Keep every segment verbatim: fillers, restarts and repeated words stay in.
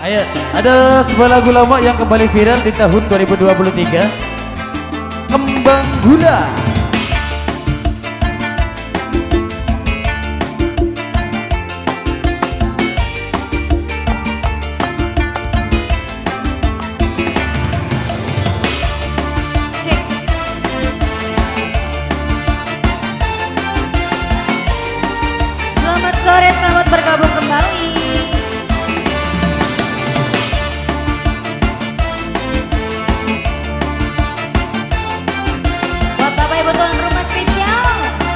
Ayo, ada sebuah lagu lama yang kembali viral di tahun dua ribu dua puluh tiga. Kembang Gula. Selamat sore, selamat bergabung kembali. Buat Bapak Ibu tuan rumah spesial.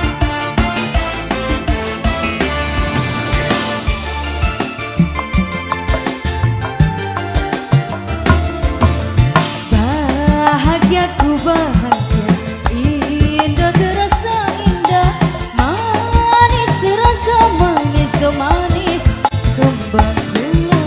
Bahagiaku bahagia, indah terasa indah, manis terasa manis, so manis kembang gula.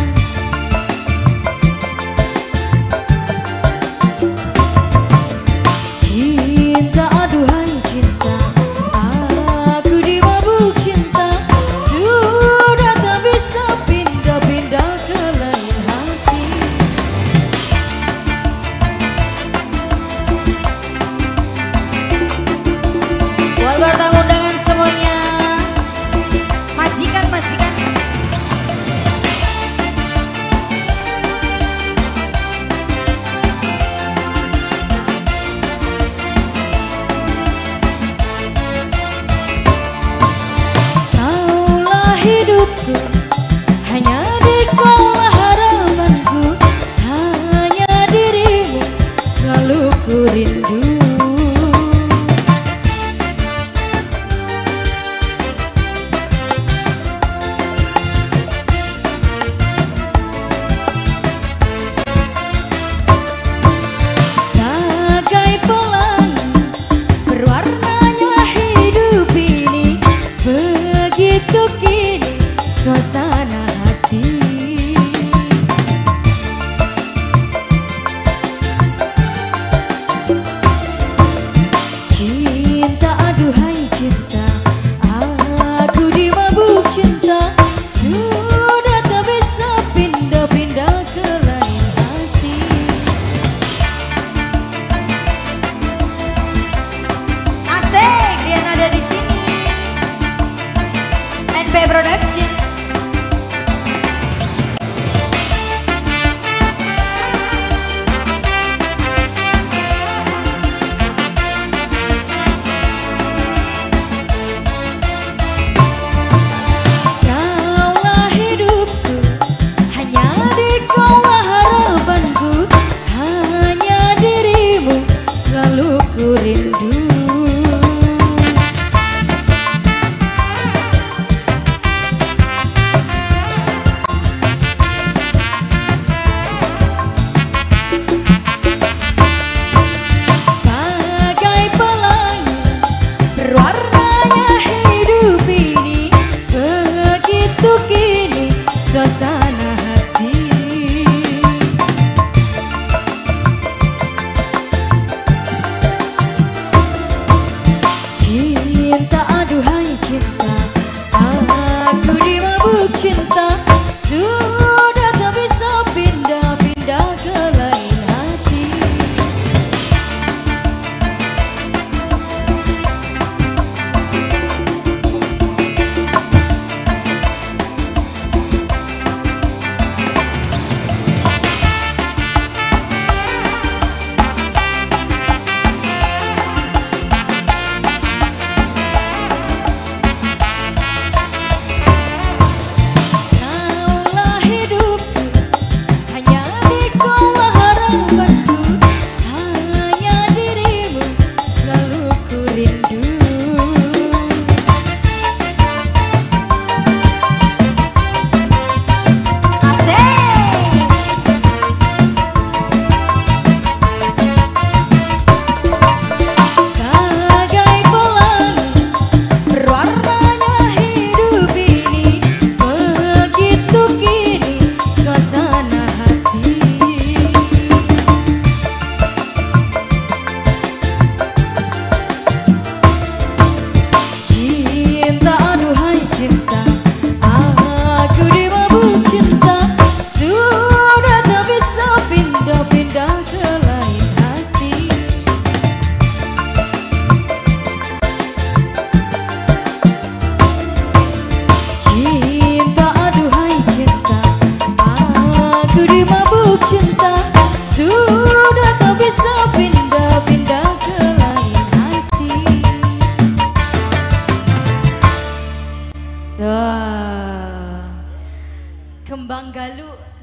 Cinta aduhai cinta, aku dimabuk cinta, sudah tak bisa pindah-pindah ke lain hati. Buat bertamu undangan semuanya, majikan majikan. Kaulah hidupku, hanya di kaulah harapanku, hanya dirimu selalu ku rindu. Bagai pelangi berwarnanya hidup ini, begitu kini suasana hati. Cinta aduhai cinta, aku dimabuk cinta, sudah tak bisa pindah-pindah ke lain hati. Asik, dia ada di sini. N P Production. Kaulah hidupku, hanya di kaulah harapanku, hanya dirimu selalu ku rindu. Kembang Galuh.